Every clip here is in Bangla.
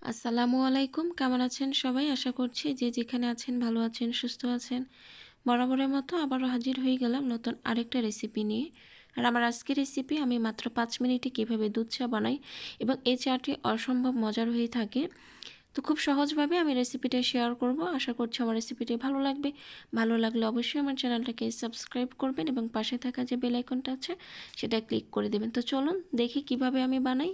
আসসালামু আলাইকুম। কেমন আছেন সবাই? আশা করছি যে যেখানে আছেন ভালো আছেন, সুস্থ আছেন। বরাবরের মতো আবারও হাজির হয়ে গেলাম নতুন আরেকটা রেসিপি নিয়ে। আর আমার আজকের রেসিপি আমি মাত্র ৫ মিনিটে কীভাবে দুধ চা বানাই এবং এই চাটি অসম্ভব মজার হয়ে থাকে। তো খুব সহজভাবে আমি রেসিপিটা শেয়ার করব। আশা করছি আমার রেসিপিটি ভালো লাগবে। ভালো লাগলে অবশ্যই আমার চ্যানেলটাকে সাবস্ক্রাইব করবেন এবং পাশে থাকা যে বেল আইকনটা আছে সেটা ক্লিক করে দেবেন। তো চলুন দেখি কিভাবে আমি বানাই।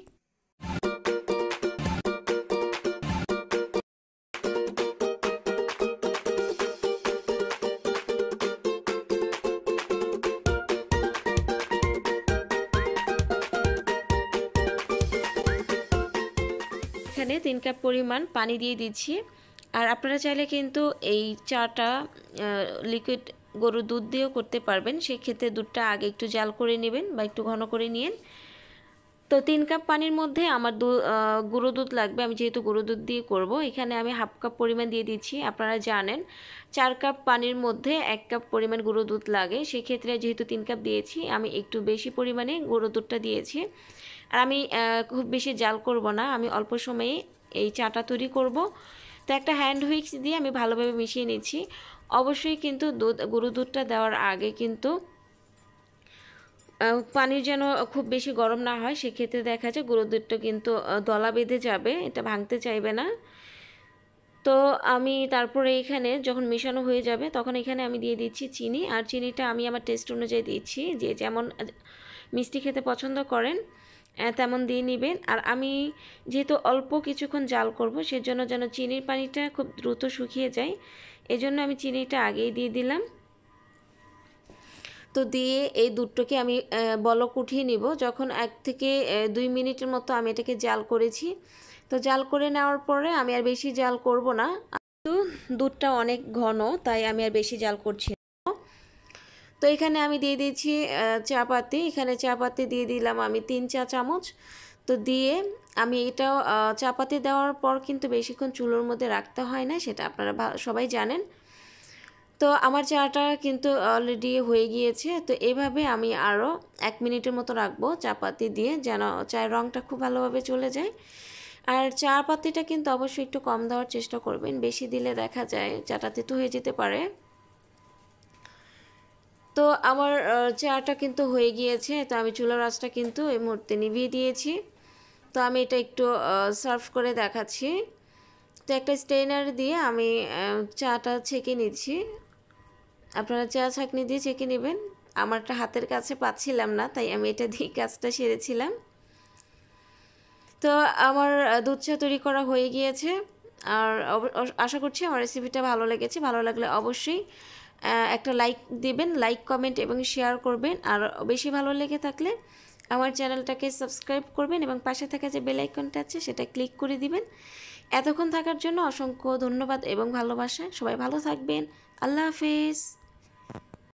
এখানে 3 কাপ পরিমাণ পানি দিয়ে দিচ্ছি। আর আপনারা চাইলে কিন্তু এই চাটা লিকুইড গরুর দুধ দিয়েও করতে পারবেন। সেক্ষেত্রে দুধটা আগে একটু জাল করে নেবেন বা একটু ঘন করে নিন। তো 3 কাপ পানির মধ্যে আমার গুঁড়ো দুধ লাগবে। আমি যেহেতু গুঁড়ো দুধ দিয়ে করব, এখানে আমি হাফ কাপ পরিমাণ দিয়ে দিচ্ছি। আপনারা জানেন 4 কাপ পানির মধ্যে 1 কাপ পরিমাণ গুঁড়ো দুধ লাগে। সেক্ষেত্রে যেহেতু 3 কাপ দিয়েছি, আমি একটু বেশি পরিমাণে গুঁড়ো দুধটা দিয়েছি। আর আমি খুব বেশি জাল করব না, আমি অল্প সময়ে এই চাটা তৈরি করব। তো একটা হ্যান্ড হুইক্স দিয়ে আমি ভালোভাবে মিশিয়ে নিচ্ছি। অবশ্যই কিন্তু গুঁড়ো দুধটা দেওয়ার আগে কিন্তু পানির যেন খুব বেশি গরম না হয়, সেক্ষেত্রে দেখা যায় গুঁড়ো দুধটা কিন্তু দলা বেঁধে যাবে, এটা ভাঙতে চাইবে না। তো আমি তারপরে এখানে যখন মেশানো হয়ে যাবে তখন এখানে আমি দিয়ে দিচ্ছি চিনি। আর চিনিটা আমি আমার টেস্ট অনুযায়ী দিচ্ছি, যে যেমন মিষ্টি খেতে পছন্দ করেন তেমন দিয়ে নেবেন। আর আমি যেহেতু অল্প কিছুক্ষণ জাল করব, সেজন্য যেন চিনির পানিটা খুব দ্রুত শুকিয়ে যায়, এজন্য আমি চিনিটা আগেই দিয়ে দিলাম। তো দিয়ে এই দুধটাকে আমি বলক উঠিয়ে নিব। যখন 1 থেকে 2 মিনিটের মতো আমি এটাকে জাল করেছি। তো জাল করে নেওয়ার পরে আমি আর বেশি জাল করব না, তো দুধটা অনেক ঘন, তাই আমি আর বেশি জাল করছি না। তো এখানে আমি দিয়ে দিয়েছি চা পাতি। এখানে চা পাতি দিয়ে দিলাম আমি 3 চা চামচ। তো দিয়ে আমি এটাও চা পাতি দেওয়ার পর কিন্তু বেশিক্ষণ চুলোর মধ্যে রাখতে হয় না, সেটা আপনারা সবাই জানেন। তো আমার চাটা কিন্তু অলরেডি হয়ে গিয়েছে। তো এভাবে আমি আরও 1 মিনিটের মতো রাখবো চা পাতি দিয়ে, যেন চায়ের রঙটা খুব ভালোভাবে চলে যায়। আর চা পাতিটা কিন্তু অবশ্যই একটু কম দেওয়ার চেষ্টা করবেন, বেশি দিলে দেখা যায় চাটা তেতো হয়ে যেতে পারে। তো আমার চাটা কিন্তু হয়ে গিয়েছে। তো আমি চুলার আঁচটা কিন্তু এই মুহূর্তে নিভিয়ে দিয়েছি। তো আমি এটা একটু সার্ভ করে দেখাচ্ছি। তো একটা স্ট্রেনার দিয়ে আমি চাটা ছেঁকে নিচ্ছি। আপনারা চা ছাঁকনি দিয়ে ছেঁকে নেবেন। আমারটা হাতের কাছে পাচ্ছিলাম না, তাই আমি এটা দিয়ে কাজটা সেরেছিলাম। তো আমার দুধ চা তৈরি করা হয়ে গিয়েছে। আর আশা করছি আমার রেসিপিটা ভালো লেগেছে। ভালো লাগলে অবশ্যই একটা লাইক দিবেন, লাইক কমেন্ট এবং শেয়ার করবেন। আর বেশি ভালো লেগে থাকলে আমার চ্যানেলটাকে সাবস্ক্রাইব করবেন এবং পাশে থাকা যে বেল আইকনটা আছে সেটা ক্লিক করে দিবেন। এতক্ষণ থাকার জন্য অসংখ্য ধন্যবাদ এবং ভালোবাসা। সবাই ভালো থাকবেন। আল্লাহ হাফেজ।